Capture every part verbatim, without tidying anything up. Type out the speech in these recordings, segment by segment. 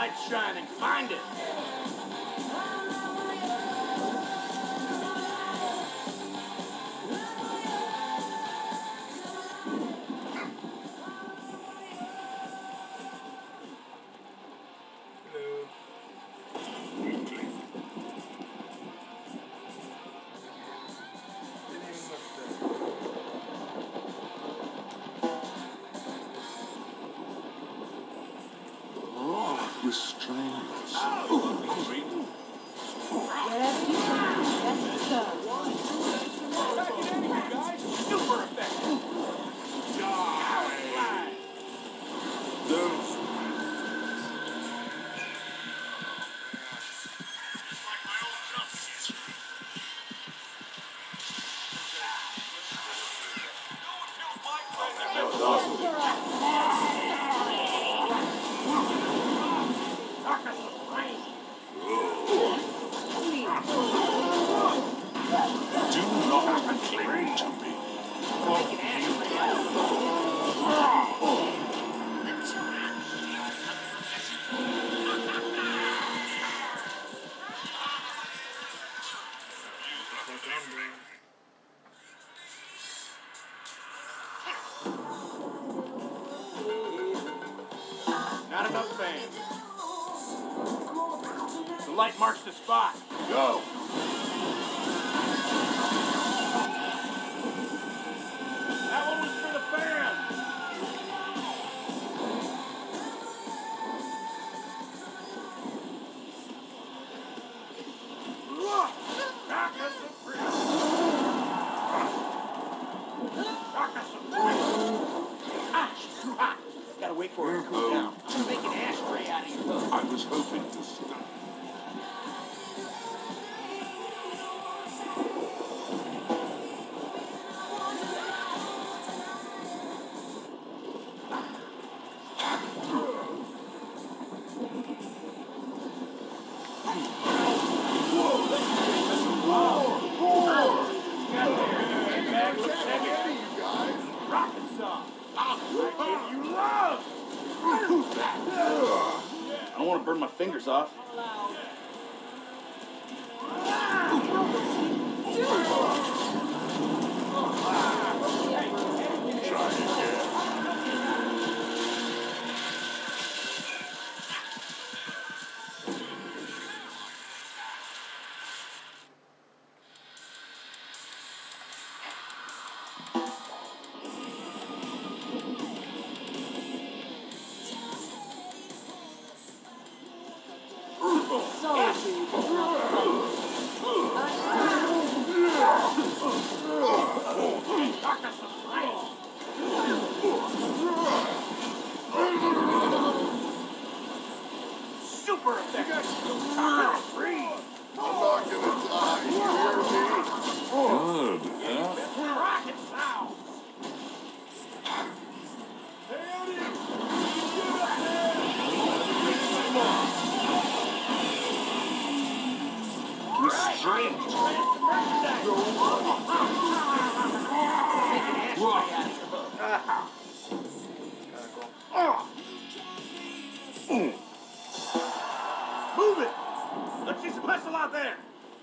light's shining. Find it. Restraints. Whatever you do, that's the Back it in here, guys. Super effective. Die. Those. That was awesome. Do not cling to me. Not enough fans. The light marks the spot. Go! That one was for the fans! Gotta wait for it to cool down. I'm gonna make an ashtray out of your hook. I was hoping to stop. I don't want to burn my fingers off. Try again. Super effective. I'm free. I'm not gonna die. You hear me? Good. Yeah. Rocket sound. Restraint. Move it! Let's see some hustle out there!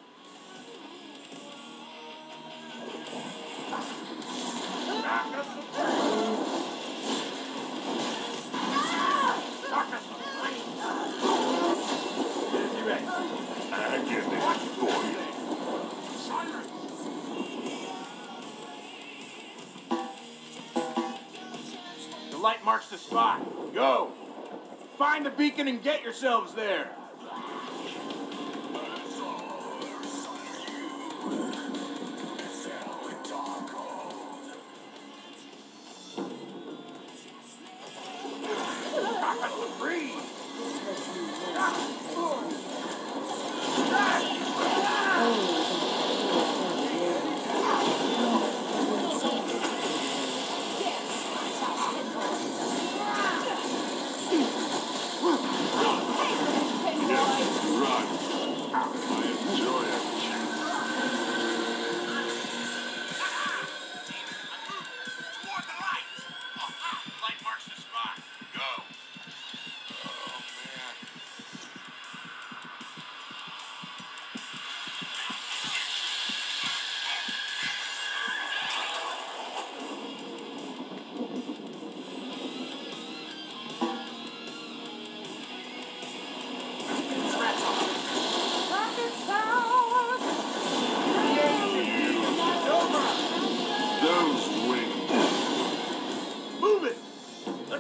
I get it for you. The light marks the spot. Go! Find the beacon and get yourselves there! Freeze!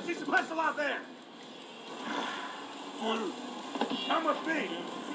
See some pistol out there. Come with me.